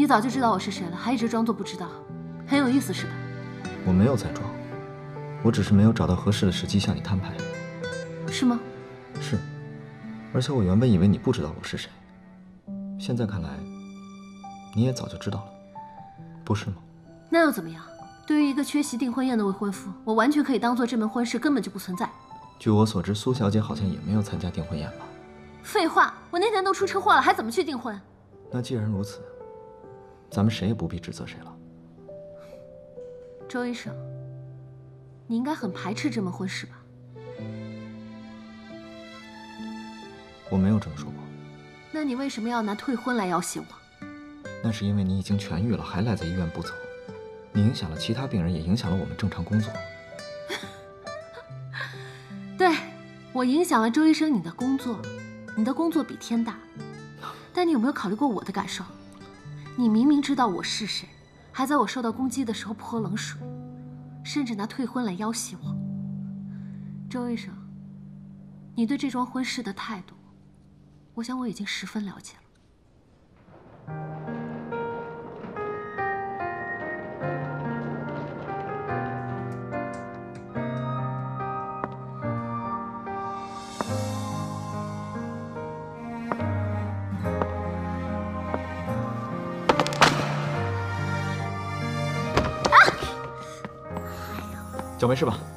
早就知道我是谁了，还一直装作不知道，很有意思是吧？ 我没有在装，我只是没有找到合适的时机向你摊牌。 是吗？ 是，而且我原本以为你不知道我是谁，现在看来，你也早就知道了，不是吗？ 那又怎么样？对于一个缺席订婚宴的未婚夫，我完全可以当做这门婚事根本就不存在。 据我所知，苏小姐好像也没有参加订婚宴吧？ 废话，我那天都出车祸了，还怎么去订婚？ 那既然如此，咱们谁也不必指责谁了。 周医生，你应该很排斥这门婚事吧？ 我没有这么说过。 那你为什么要拿退婚来要挟我？ 那是因为你已经痊愈了，还赖在医院不走，你影响了其他病人，也影响了我们正常工作。 对，我影响了周医生你的工作，你的工作比天大。但你有没有考虑过我的感受？你明明知道我是谁，还在我受到攻击的时候泼冷水，甚至拿退婚来要挟我。周医生，你对这桩婚事的态度，我想我已经十分了解了。 脚没事吧？